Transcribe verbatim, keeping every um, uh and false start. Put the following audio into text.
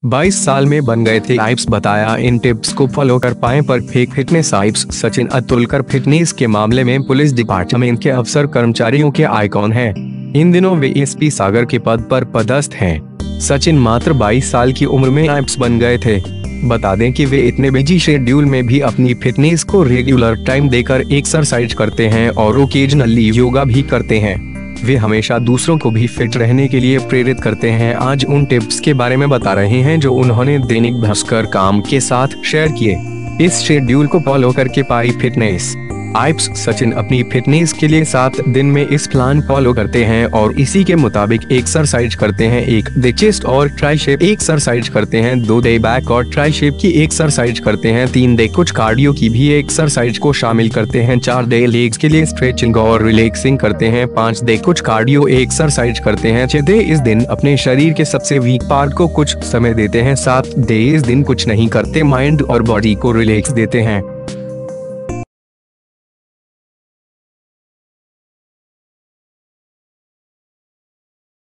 बाईस साल में बन गए थे आइप्स, बताया इन टिप्स को फॉलो कर पाए परफेक्ट फिटनेस आइप्स। सचिन अतुलकर फिटनेस के मामले में पुलिस डिपार्टमेंट के अफसर कर्मचारियों के आइकॉन हैं। इन दिनों वे एसपी सागर के पद पर पदस्थ हैं। सचिन मात्र बाईस साल की उम्र में आइप्स बन गए थे। बता दें कि वे इतने बिजी शेड्यूल में भी अपनी फिटनेस को रेगुलर टाइम देकर एक्सरसाइज करते हैं और ओकेजनली योगा भी करते हैं। वे हमेशा दूसरों को भी फिट रहने के लिए प्रेरित करते हैं। आज उन टिप्स के बारे में बता रहे हैं जो उन्होंने दैनिक भास्कर काम के साथ शेयर किए। इस शेड्यूल को फॉलो करके पाई फिटनेस आइप्स। सचिन अपनी फिटनेस के लिए सात दिन में इस प्लान फॉलो करते हैं और इसी के मुताबिक एक्सरसाइज करते हैं। एक डे चेस्ट और ट्राइसेप एक्सरसाइज करते हैं, दो डे बैक और ट्राइसेप की एक्सरसाइज करते हैं, तीन डे कुछ कार्डियो की भी एक्सरसाइज को शामिल करते हैं, चार डे लेग्स के लिए स्ट्रेचिंग और रिलैक्सिंग करते हैं, पाँच डे कुछ कार्डियो एक्सरसाइज करते हैं, छह डे इस दिन अपने शरीर के सबसे वीक पार्ट को कुछ समय देते हैं, सात डे इस दिन कुछ नहीं करते, माइंड और बॉडी को रिलैक्स देते हैं।